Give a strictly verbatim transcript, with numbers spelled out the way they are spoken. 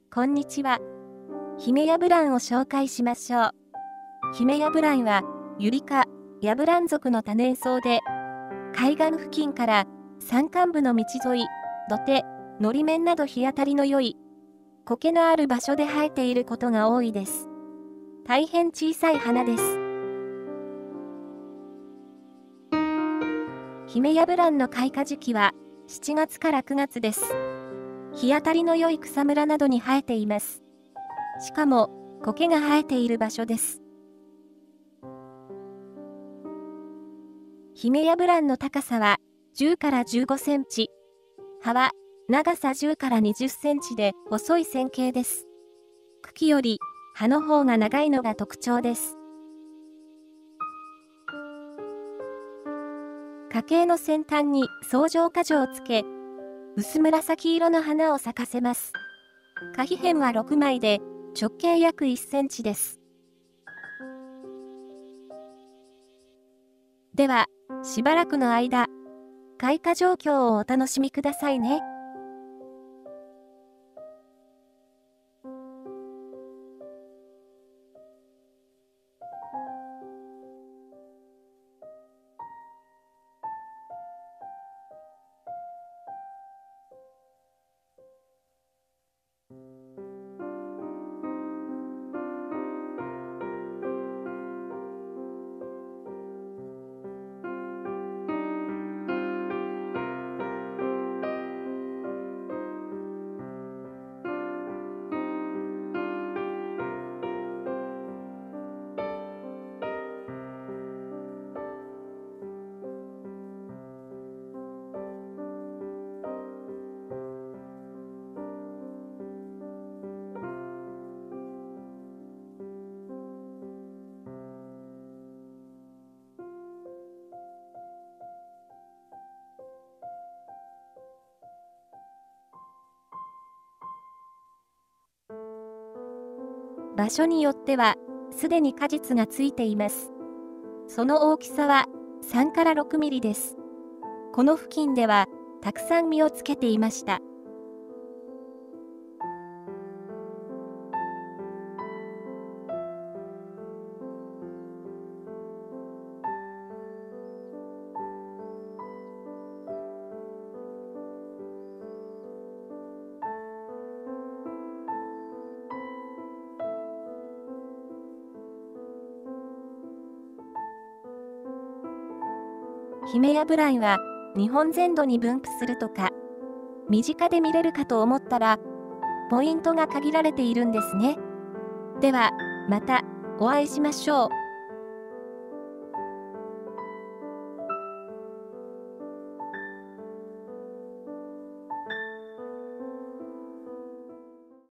こんにちは。ヒメヤブランを紹介しましょう。ヒメヤブランは、ユリ科、ヤブラン属の多年草で、海岸付近から山間部の道沿い、土手、のり面など日当たりの良い、苔のある場所で生えていることが多いです。大変小さい花です。ヒメヤブランの開花時期はしちがつからくがつです。日当たりの良い草むらなどに生えています。しかも、苔が生えている場所です。ヒメヤブランの高さはじゅうからじゅうごセンチ。葉は長さじゅうからにじゅっセンチで細い線形です。茎より葉の方が長いのが特徴です。花茎の先端に相乗果樹をつけ、薄紫色の花を咲かせます。花皮片はろくまいで直径約いっセンチです。では、しばらくの間、開花状況をお楽しみくださいね。場所によっては、すでに果実がついています。その大きさはさんからろくミリです。この付近では、たくさん実をつけていました。ヒメヤブランは日本全土に分布するとか、身近で見れるかと思ったら、ポイントが限られているんですね。では、またお会いしましょう。